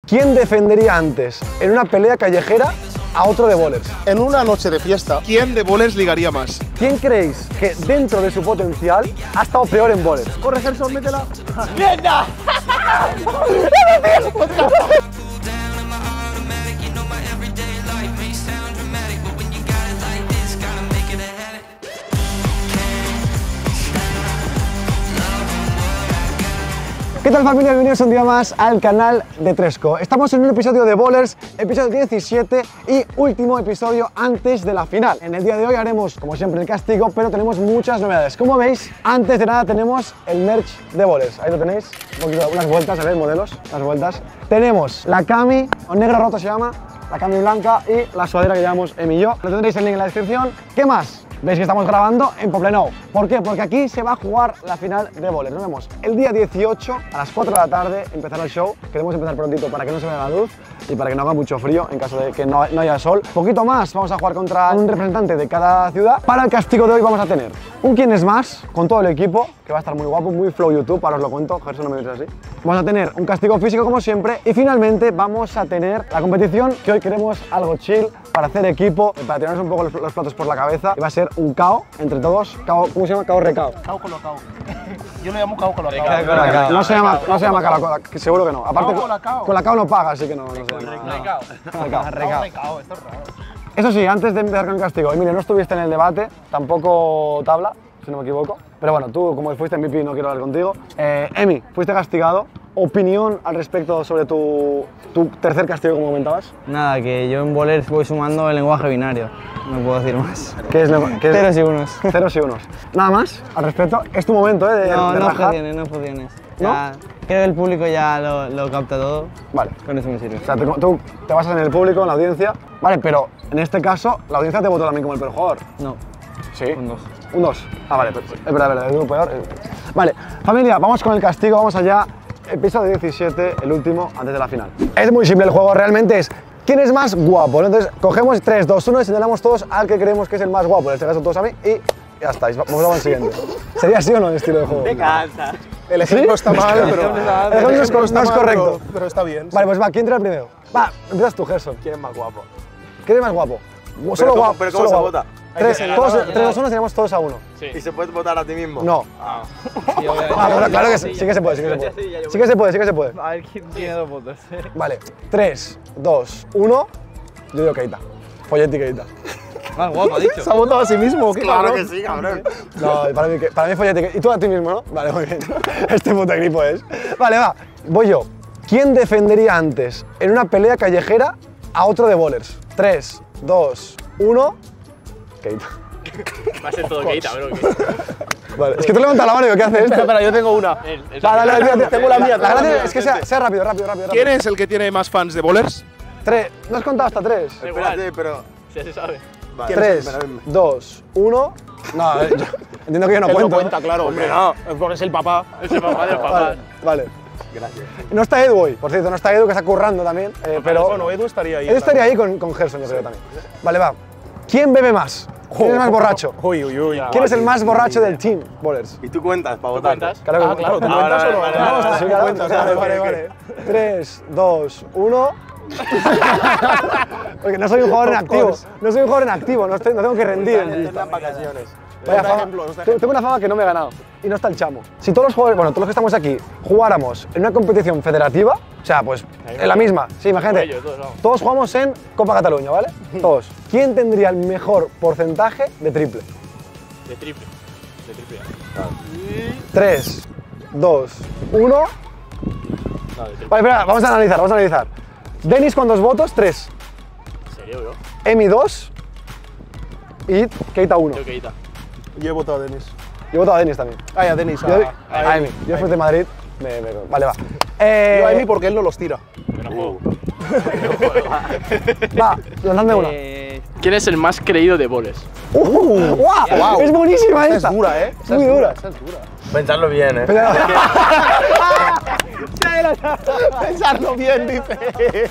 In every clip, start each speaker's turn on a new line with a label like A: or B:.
A: ¿Quién defendería antes en una pelea callejera a otro de bowlers?
B: En una noche de fiesta, ¿quién de bowlers ligaría más?
A: ¿Quién creéis que dentro de su potencial ha estado peor en bowlers?
B: Corre, Gerson, métela.
C: ¡Mierda!
A: ¿Qué tal, familia? Bienvenidos un día más al canal de Tresco. Estamos en un episodio de Bowlers, episodio 17 y último episodio antes de la final. En el día de hoy haremos, como siempre, el castigo, pero tenemos muchas novedades. Como veis, antes de nada tenemos el merch de Bowlers. Ahí lo tenéis, un poquito, unas vueltas, a ver, modelos, las vueltas. Tenemos la cami, o negro roto se llama, la cami blanca y la sudadera que llevamos Emi y yo. Lo tendréis el link en la descripción. ¿Qué más? Veis que estamos grabando en Poblenou. ¿Por qué? Porque aquí se va a jugar la final de Bowlers. Nos vemos el día 18 a las 4 de la tarde, empezará el show. Queremos empezar prontito para que no se vea la luz y para que no haga mucho frío en caso de que no haya sol. Poquito más, vamos a jugar contra un representante de cada ciudad. Para el castigo de hoy vamos a tener un quién es más con todo el equipo, que va a estar muy guapo, muy flow YouTube, ahora os lo cuento, Gerson, no me dices así. Vamos a tener un castigo físico como siempre y finalmente vamos a tener la competición, que hoy queremos algo chill para hacer equipo, para tirarnos un poco los platos por la cabeza. Y va a ser un KO entre todos, KO, ¿cómo se llama? KO recao.
B: Cao con la cao. Yo le llamo cao con la cao.
A: No se llama Colacao, seguro que no. Aparte,
B: Colacao.
A: Colacao no paga, así que no se llama.
B: Recao, esto es raro.
A: Eso sí, antes de empezar con el castigo, Emilio, no estuviste en el debate, tampoco tabla, si no me equivoco. Pero bueno, tú, como fuiste MVP, no quiero hablar contigo. Emi, fuiste castigado. ¿Opinión al respecto sobre tu tercer castigo, como comentabas?
D: Nada, que yo en Bowlers voy sumando el lenguaje binario, no puedo decir más.
A: ¿Qué es
D: Ceros y unos.
A: Ceros y unos. Nada más al respecto. Es tu momento, de
D: No
A: rajar.
D: objeciones, no objeciones. Ya, creo que el público ya lo capta todo.
A: Vale.
D: Con eso me sirve.
A: O sea, tú te basas en el público, en la audiencia. Vale, pero en este caso, la audiencia te votó también como el peor jugador.
D: No.
A: Sí.
D: Un 2.
A: Un 2. Ah, vale, es verdad, es el peor. Vale, familia, vamos con el castigo, vamos allá. Episodio 17, el último, antes de la final. Es muy simple el juego, realmente es ¿quién es más guapo? Entonces cogemos 3, 2, 1 y señalamos todos al que creemos que es el más guapo. En este caso todos a mí y ya estáis, vamos al siguiente. ¿Sería así o no el estilo de juego?
C: Te cansa.
B: El ejemplo está mal, pero...
A: El ejemplo no es correcto.
B: Pero está bien.
A: Vale, pues va, ¿quién entra primero? Va, empiezas tú, Gerson.
C: ¿Quién es más guapo?
A: ¿Quién es más guapo? Solo guapo.
C: ¿Pero cómo se vota?
A: 3, 2, 1, señalamos todos a uno.
C: ¿Y se puede votar a ti mismo?
A: No. Claro que sí, sí que se puede, sí que se puede. Sí que se puede, sí que se puede.
D: A ver quién tiene 2 votos.
A: Vale, 3, 2, 1. Yo digo Keita. Folletti Keita.
D: Más guapo, ha dicho.
B: ¿Se ha votado a sí mismo? ¿Qué
C: Claro
B: cabrón?
C: que sí, cabrón.
A: No, para mí Folletti Keita. Y tú a ti mismo, ¿no? Vale, muy bien. Este puto equipo es. Vale, va. Voy yo. ¿Quién defendería antes en una pelea callejera a otro de bowlers? 3, 2, 1. Keita.
E: Va a ser todo Keita, bro.
A: Vale, es que tú levantas la mano y digo, ¿qué haces esto?
B: Espera, yo tengo una.
A: Dale,
B: Tengo la mía.
A: La gracia es que sea rápido.
B: ¿Quién es el que tiene más fans de bowlers?
A: 3, no has contado hasta 3.
C: Espérate, pero...
E: Ya se sabe.
C: Vale.
A: 3, 2, 1. No, yo entiendo que yo no
B: Él
A: cuento.
B: no cuenta, claro.
C: Hombre, no.
B: Porque es el papá.
E: Es el papá del papá.
A: Vale.
C: Gracias.
A: No está Edu hoy, por cierto, no está Edu, que está currando también. Pero
B: Bueno, Edu estaría ahí.
A: Edu estaría ahí con Gerson, yo creo también. Vale, va. ¿Quién bebe más? ¿Quién es más borracho?
B: Uy.
A: ¿Quién es el más borracho del team, Bowlers?
C: ¿Y tú cuentas para votar?
E: ¿Cuentas?
A: Claro,
B: Claro, ¿tú
C: Ah,
B: cuentas o no?
C: vale,
B: No,
C: vale,
B: sí,
A: Claro,
B: cuentas.
A: vale. 3, 2, 1. Porque no soy un jugador en activo. No soy un jugador en activo, no tengo que rendir.
C: Están vacaciones.
A: Vaya
B: Nos da
A: fama.
B: ejemplo, nos da ejemplo.
A: Tengo una fama que no me he ganado. Y no está el chamo. Si todos los jugadores, bueno, todos los que estamos aquí, jugáramos en una competición federativa, o sea, pues en la misma, sí, imagínate.
E: Ellos, todos, vamos.
A: Todos jugamos en Copa Cataluña, ¿vale? Todos. ¿Quién tendría el mejor porcentaje de triple?
E: De triple. De triple.
A: 3, 2, 1.
E: No, de triple.
A: Vale, espera, vamos a analizar. Denis con 2 votos, 3.
E: ¿En serio, bro?
A: Emi 2. Y Keita 1.
E: Yo Keita.
B: Yo he votado a Denis.
A: Yo he votado a Denis también.
B: Ay, a Denis.
A: Yo a Emi. Yo fui de Madrid. Vale, va.
B: Yo a Emi porque él no los tira.
E: Yo no juego.
A: Va, lanzadme una.
E: ¿Quién es el más creído de Bowlers?
A: ¡Guau! Es buenísima
B: Esa
A: esta.
B: es dura, ¿eh?
A: Muy dura.
B: Esa es dura.
C: Pensarlo bien, ¿eh?
B: Pensarlo bien, dice.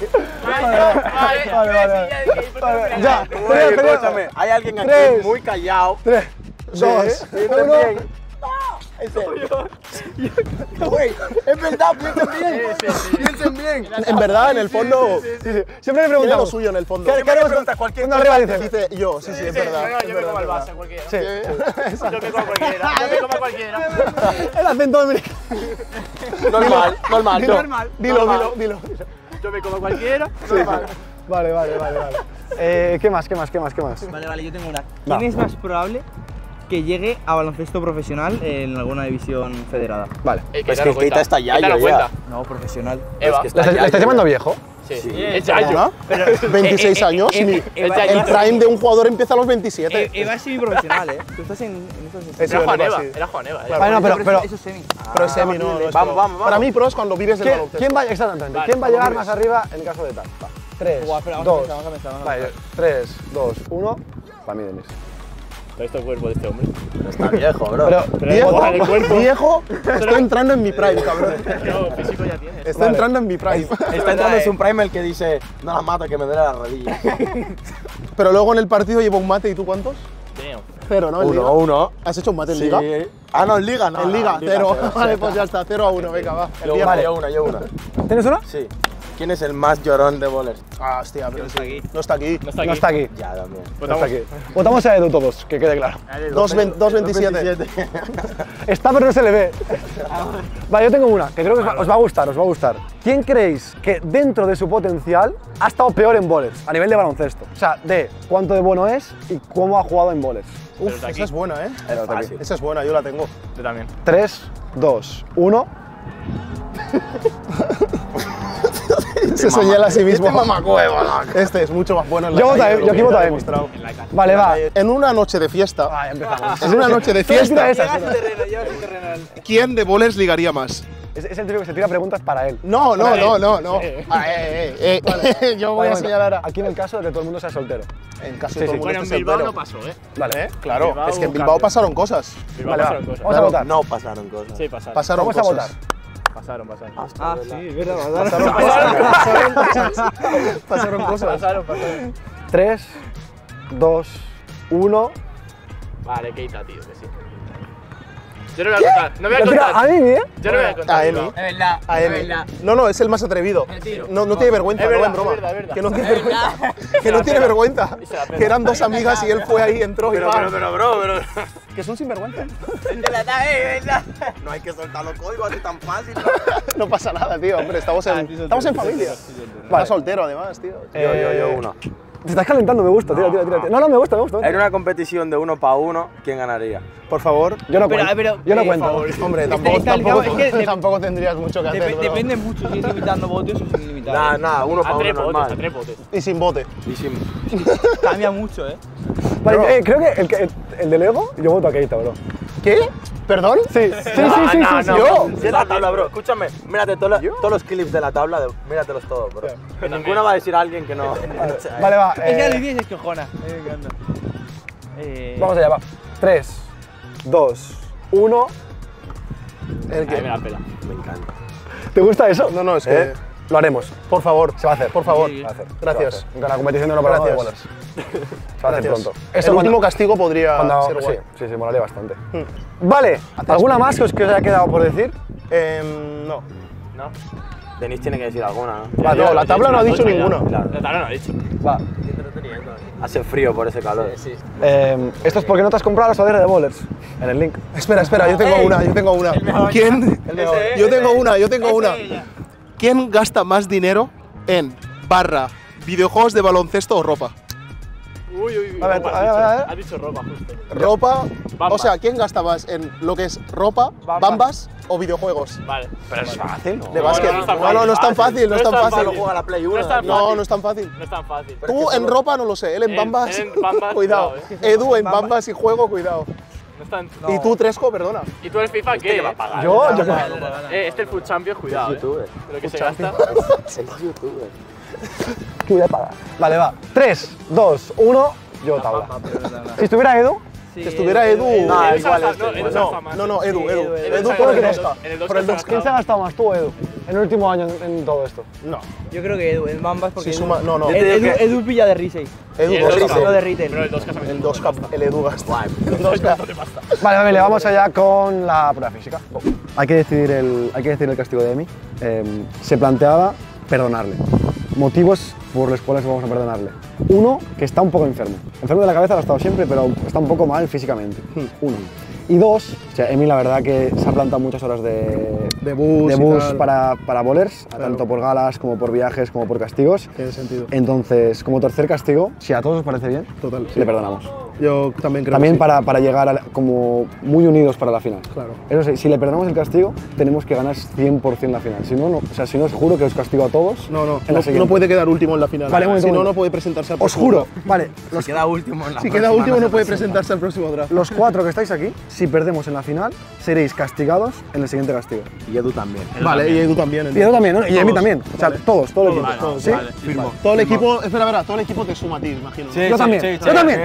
A: Vale. Ya,
C: Oye,
A: pelea.
C: escúchame, hay alguien aquí
A: 3,
C: muy callado.
A: 3, 2, 1.
B: Güey, es verdad, piensen bien. Piensen bien. En verdad, en el fondo.
A: Siempre me
B: Tiene lo
A: preguntamos.
B: suyo en el fondo.
A: ¿Qué preguntas?
B: Cualquier
A: Uno arriba dice.
B: dice yo, sí, es verdad.
E: Yo me como el Barça, cualquiera.
A: Sí.
E: Yo me como cualquiera. Yo me como cualquiera.
A: El acento dominicano.
B: Normal. Dilo.
E: Yo me como cualquiera.
A: Vale. ¿Qué más?
D: Vale, yo tengo una. ¿Quién es más probable que llegue a baloncesto profesional en alguna división federada?
A: Vale.
C: Es que Keita está ya.
D: No, profesional.
E: Eva.
C: Es que
A: ¿Le estáis llamando viejo?
E: Sí. Es Yayo.
B: ¿No? 26 años. El prime de un jugador empieza a los 27.
D: Eva es semiprofesional, ¿eh? Tú estás en esos...
E: Era Juan Eva.
B: sí.
E: Era Juan Eva.
A: Vale, no, pero
D: Eso es semi.
B: Pero es semi, no.
C: Vamos.
B: Para mí, pro es cuando vives del baloncesto.
A: ¿Quién va, exactamente, ¿quién va a llegar más arriba en caso de tal? 3,
D: Buah, espera,
A: 2,
D: vamos a pensar.
A: vale, 3, 2, 1. Para mí, Denis.
E: ¿Has visto el cuerpo de este hombre?
C: Está viejo, bro.
A: Pero,
B: Viejo, estoy entrando en mi prime, cabrón.
E: No, físico ya tienes.
B: Estoy entrando en mi prime.
C: Está entrando en un prime el que dice, no la mato, que me duele la rodilla.
B: Pero luego en el partido llevo un mate, ¿y tú cuántos?
E: Damn.
B: Cero, ¿no? En liga.
C: 1-1.
B: ¿Has hecho un mate en liga?
C: Ah, no, en liga no.
B: En liga, cero. Vale, pues ya está, 0-1, venga, va. El viejo.
C: Yo una.
A: ¿Tienes una?
C: Sí. ¿Quién es el más llorón de bowlers?
B: Ah, hostia, pero
D: está aquí.
B: no está aquí.
E: No está aquí.
A: No está aquí.
C: Ya, también.
A: No está aquí. Votamos a Edu todos, que quede claro.
B: 2-27.
A: Está, pero no se le ve. Vale, yo tengo una, que creo que os va a gustar. ¿Quién creéis que dentro de su potencial ha estado peor en bowlers, a nivel de baloncesto? O sea, de cuánto de bueno es y cómo ha jugado en bowlers.
B: Uf, esa es buena, ¿eh?
C: Fácil.
B: Esa es buena, yo la tengo.
E: Yo también.
A: 3, 2, 1.
B: Se señala a sí mismo.
C: Este mamacuevo,
B: Este es mucho más bueno en la
A: Yo
B: calle
A: voto a
B: de
A: él,
B: lo
A: yo
B: que
A: aquí voto
B: me ha
A: a él.
B: demostrado.
A: Vale, va.
B: En una noche de fiesta,
A: Ah, ya empezamos.
B: en una noche de fiesta,
D: terrenal.
B: ¿quién de bowlers ligaría más?
A: Es el típico que se tira preguntas para él.
B: No. Yo voy a
A: Vale,
B: señalar a...
A: Aquí en el caso de que todo el mundo sea soltero.
B: En caso
A: Sí,
B: de todo
A: sí.
B: el mundo
E: Bueno, en
B: esté
E: Bilbao
B: soltero.
E: no pasó, ¿eh?
A: Vale.
B: Claro,
E: Bilbao
B: es que en
E: hubo
B: Bilbao
E: cambio.
B: pasaron cosas.
E: Bilbao
A: Vale,
E: pasaron
A: va.
E: cosas.
A: Vamos a votar.
C: No pasaron cosas.
E: Sí, pasaron.
B: Pasaron
A: Vamos a
B: cosas.
A: votar.
E: Pasaron.
D: Ah, sí, es verdad.
B: Pasaron cosas.
A: 3, 2, 1.
E: Vale, Keita, tío, que sí. Yo no voy a contar. No voy a
A: Lo tira a
E: contar.
A: Emi, ¿eh?
E: Yo no voy a contar.
B: A Emi.
E: Bilbao.
D: verdad.
B: A Emi. No, es el más atrevido. No tiene vergüenza,
E: Es
B: no
E: verdad,
B: en broma.
E: es verdad.
B: Que no tiene vergüenza. Que no tiene vergüenza. Que eran dos amigas y él fue ahí, entró y ¡pam!
C: Pero.
B: Que son sinvergüenza.
C: No hay que soltar los códigos así tan fácil.
B: No pasa nada, tío, hombre, estamos en familia. Está soltero además, tío.
C: Yo una.
A: Te estás calentando, me gusta, tira. No, me gusta.
C: En una competición de 1 para 1, ¿quién ganaría?
B: Por favor.
A: Yo no
D: Pero,
A: cuento.
D: pero,
A: Yo no
D: eh,
A: cuento.
B: Hombre,
D: Es que
B: tampoco tendrías mucho que hacer, bro.
D: Depende mucho si es limitando votos o sin limitar.
C: Nada, 1 para
E: A
C: 1
E: tres botes, a
C: normal.
E: tres botes.
B: Y sin bote.
C: Y sin...
D: Cambia mucho, ¿eh?
A: Vale, creo que el de Lego, yo voto a Keita, bro.
B: ¿Qué? ¿Perdón?
A: Sí.
B: Yo.
C: Sí, la tabla, bro. Escúchame, mírate todos los clips de la tabla, míratelos todos, bro. En ninguna va a decir alguien que no.
A: Vale, va.
D: Es que Luis es cojona. Me encanta.
A: Vamos allá, va. 3, 2, 1.
B: ¿El
E: A mí
B: qué?
E: me la pela.
C: Me encanta.
A: ¿Te gusta eso?
B: No, es que...
A: Lo haremos.
B: Por favor.
A: Se va a hacer.
B: Por favor.
A: Se va a hacer.
B: Gracias.
A: En la competición de los programas de
B: Gracias.
A: bowlers. Se va a hacer
B: Gracias.
A: pronto.
B: El último castigo podría ser guay.
A: Sí, molaría bastante. Vale, ¿alguna más que os haya quedado por decir?
B: No.
E: ¿No?
C: Denis tiene que decir alguna, ¿no?
B: Va, no, la tabla no ha dicho ninguna.
C: Claro.
E: La tabla no ha dicho.
A: Va.
C: Hace frío por ese calor.
E: Sí.
A: Esto es porque no te has comprado la sudadera de bowlers. En el link.
B: Espera, yo tengo una. ¿Quién? Yo tengo una. ¿Quién gasta más dinero en barra, videojuegos de baloncesto o ropa?
E: Uy.
A: A ver,
E: ropa,
A: a ver.
E: Has dicho ropa, justo.
B: Ropa,
E: Bamba.
B: o sea, ¿quién gasta más en lo que es ropa, bambas o videojuegos?
E: Vale.
A: Pero es fácil.
B: De básquet.
E: no es tan
B: No es tan fácil, no es tan fácil.
C: Solo juega la Play 1.
E: No es tan
B: No,
E: fácil.
B: no es tan fácil.
E: No es tan fácil.
B: Tú en ropa no lo sé, él en bambas.
E: en bambas,
B: Cuidado.
E: cuidado,
B: Edu en bambas y juego, cuidado.
E: No es tan...
B: Y tú, Tresco, perdona.
E: ¿Y tú eres FIFA qué?
A: Yo.
E: Este es el Food Champions, cuidado.
C: youtuber.
E: Lo que se gasta.
C: Es youtuber.
A: ¿Qué voy a pagar? Vale, va. 3, 2, 1. Yo tabla. Si estuviera Edu,
B: Si estuviera Edu.
C: No,
E: Edu
C: igual
E: se ha
C: este,
E: gastado- Edu
C: igual.
E: se ha gastado más.
B: No, Edu.
E: Edu
B: Edu
E: se ha
B: todo lo que
E: gastado-
B: toca.
E: en el 2
B: Por el
E: se ha
B: 2.
A: ¿quién se ha gastado más, tú o Edu? en el último año en todo esto?
B: No.
D: Yo creo que Edu, el Mambas porque.
B: Si suma, no.
D: Edu pilla de Risey.
B: Edu,
E: el
B: Gosca.
E: 2K.
D: No de retail.
E: Pero el 2K se ha
B: El
E: metido.
B: 2K, el Edu gasta. El 2K.
A: Vale, familia, vamos allá con la prueba física. Hay que decidir el castigo de Emi. Se planteaba perdonarle. Motivos por los cuales vamos a perdonarle. Uno, que está un poco enfermo. Enfermo de la cabeza lo ha estado siempre, pero está un poco mal físicamente. Uno. Y dos, o sea, Emi la verdad que se ha plantado muchas horas de
B: bus y tal.
A: para bowlers, tanto por galas como por viajes como por castigos.
B: Tiene sentido.
A: Entonces, como tercer castigo, si a todos os parece bien,
B: Total.
A: le perdonamos.
B: Yo también creo
A: También
B: que sí.
A: para llegar como muy unidos para la final.
B: Claro.
A: Eso sí, si le perdonamos el castigo, tenemos que ganar 100% la final. Si no, o sea, si no, os juro que os castigo a todos.
B: No,
A: en la siguiente.
B: no puede quedar último en la final.
A: Vale, un momento,
B: si
A: un
B: no,
A: momento.
B: no puede presentarse al
A: Os
B: próximo
A: juro,
B: draft.
A: vale,
D: Si queda último en la
B: Si queda último, no puede presentarse al próximo draft.
A: los 4 que estáis aquí, si perdemos en la final, seréis castigados en el siguiente castigo.
C: Y Edu también.
B: Vale, y Edu también.
A: Y yo también, ¿no? Y Emi también. O sea, todos, todo el equipo.
E: Vale,
A: ¿Sí?
E: vale, firmo.
B: Todo el equipo, espera, todo el equipo te suma a ti, imagino.
A: Yo también, yo también.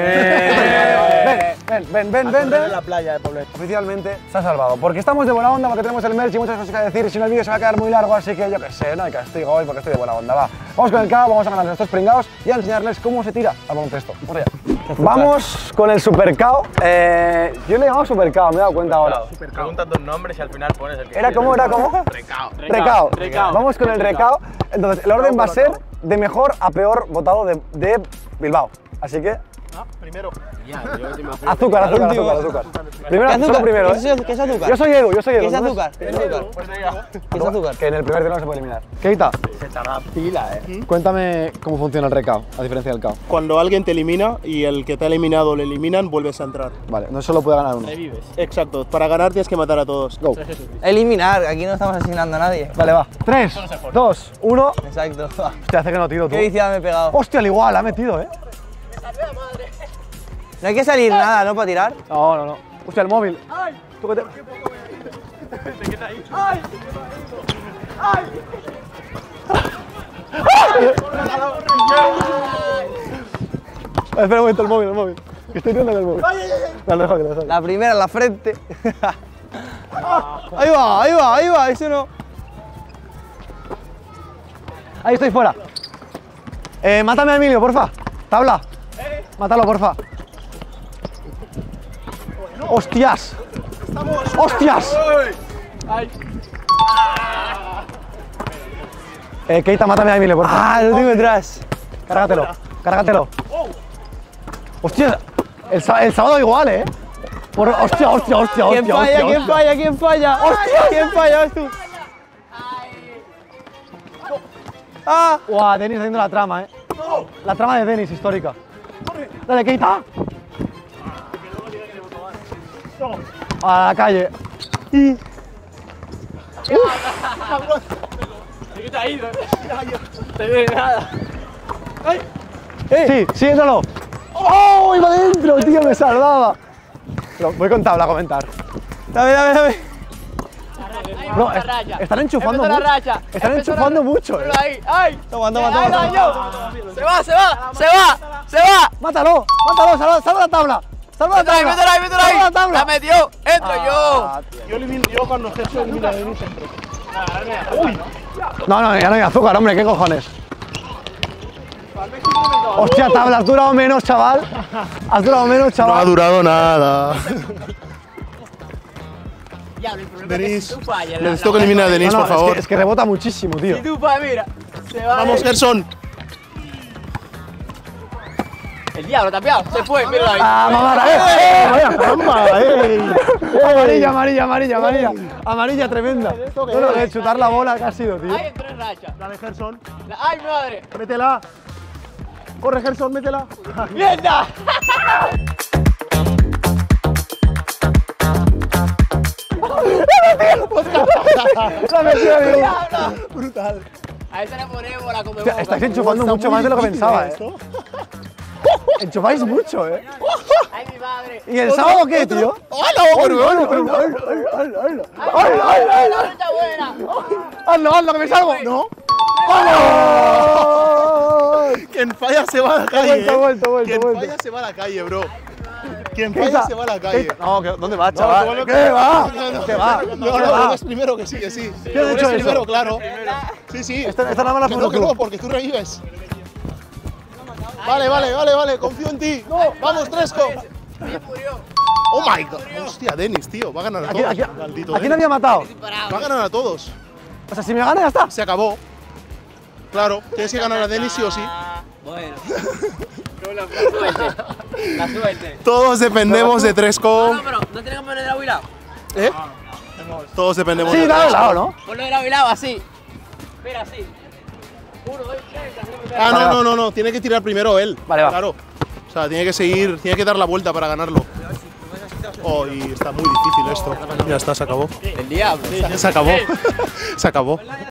A: Ven, ven.
C: En la playa de Poblet.
A: Oficialmente se ha salvado, porque estamos de buena onda, porque tenemos el merch y muchas cosas que decir, y si no el vídeo se va a quedar muy largo, así que yo qué sé, no hay castigo hoy porque estoy de buena onda, va. Vamos con el KO, vamos a ganar estos pringados y a enseñarles cómo se tira al baloncesto. Vamos allá. Vamos con el Super KO. Yo le he llamado Super KO, me he dado cuenta ahora.
C: Preguntas dos nombres y al final pones el que
A: ¿Era cómo?
E: Recao.
A: Vamos con el recao. Entonces, el orden va a ser de mejor a peor votado de Bilbao. Así que,
B: Primero.
A: azúcar. Primero azúcar primero.
D: ¿Qué es azúcar?
A: Yo soy Edu.
D: ¿Qué es
A: entonces-
D: azúcar? ¿Qué es azúcar? ¿Qué es azúcar?
A: Que en el primer tiro no se puede eliminar. Keita,
C: Se tarda pila,
A: cuéntame cómo funciona el recao, a diferencia del KO.
B: Cuando alguien te elimina y el que te ha eliminado le eliminan, vuelves a entrar.
A: Vale, no solo puede ganar uno.
E: Revives.
B: Exacto, para ganar tienes que matar a todos.
A: Go.
D: Eliminar, aquí no estamos asesinando a nadie.
A: Vale, va. 3, 2, 1.
D: Exacto.
A: Hostia, hace que no tiro tú.
D: Qué viciada me he pegado.
A: Hostia, al igual, ha metido, ¿eh?
D: No hay que salir nada, ¿no? Para tirar.
A: No. Hostia, el móvil. ¿Tú qué te... Espera un momento, el móvil. Que estoy viendo el móvil. No, lo dejo.
D: La primera en la frente. Ahí va, eso no.
A: Ahí estoy fuera. Mátame a Emilio, porfa. Tabla. Mátalo, porfa. ¡Hostias! ¡Hostias! Keita, mátame a Emilio, porfa.
D: Ah, lo tengo detrás.
A: Cárgatelo. ¡Hostia! El sábado igual, ¿eh? ¡Hostia!
D: ¿Quién falla? ¡Hostia! ¿Quién falla? ¿Vas tú? ¡Ah!
A: ¡Guau! Denis haciendo la trama, ¿eh? La trama de Denis, histórica. ¡Dale, Keita! A la calle.
E: ¿Qué te ha ido? Te ve nada.
A: Sí, éntralo. ¡Oh! Iba dentro, tío, me salvaba. Voy con tabla a comentar.
D: Dame.
A: Bro, están enchufando mucho. Están enchufando mucho, eh.
E: ¡Ay!
D: Toma.
E: ¡Se va!
A: Mátalo, salva la tabla. Salva la tabla. Salva la tabla.
E: ¡La metió! ¡Entro yo!
B: Yo cuando Gerso elimina a Denis entro.
A: No, ya no hay azúcar, hombre, ¿qué cojones? Hostia, tabla, has durado menos, chaval.
B: No ha durado nada. Denis, necesito que elimine a Denis, por favor.
A: Es que rebota muchísimo, tío.
E: Mira. Se va.
B: Vamos, Gerson.
E: El diablo, tapiado. Se fue, míralo ahí.
A: ¡Ah, mamara! ¡Vaya trampa! Amarilla. Amarilla tremenda. Bueno, de chutar la bola que ha sido, tío.
E: Hay en 3 rachas.
B: Dale, Gerson.
E: ¡Ay, mi madre!
B: Métela. Corre, Gerson, métela.
E: ¡Mierda!
B: Brutal.
E: A esa le ponemos la come
A: Hostia, estáis enchufando mucho más de lo que pensaba, eh. Enchufáis mucho, eh.
E: ¡Ay, mi madre!
A: ¿Y el sábado qué, tío?
B: ¡Hola,
E: ¡Está buena!
A: Hazlo, que me salgo. No.
B: Quien falla se va a la calle.
A: Vuelta.
B: Quien falla se va a la calle, bro. Quien falla se va a la calle.
A: No, ¿dónde va, chaval? ¿Qué va? ¿Qué va?
B: No, es primero que sí, que sí.
A: ¿Quién ha hecho eso?
B: Primero, claro. Sí, sí.
A: Esta nada más la
B: Que no, porque tú revives. Vale, confío en ti. Vamos, Tresco. Oh my god. Hostia, Denis, tío. Va a ganar a todos. Maldito
A: ¿A quién
B: Denis.
A: había matado?
B: Va a ganar a todos.
A: O sea, si me gana ya está.
B: Se acabó. Claro, tienes que ganar a Denis sí o sí.
D: Bueno.
E: La suerte.
B: Todos dependemos de Tresco.
D: No, pero no tenemos que poner de lado y lado.
B: ¿Eh? Todos dependemos
A: Sí,
B: de
A: dale
B: Tresco.
A: lado, ¿no?
D: Ponlo de lado y lado, así. Mira, así. 1, 2, 3,
B: Ah, no. Tiene que tirar primero él.
A: Vale, va.
B: Claro. O sea, tiene que seguir, tiene que dar la vuelta para ganarlo. Oh, y está muy difícil esto. Ya está, se acabó.
D: El diablo.
B: Se acabó. Se acabó.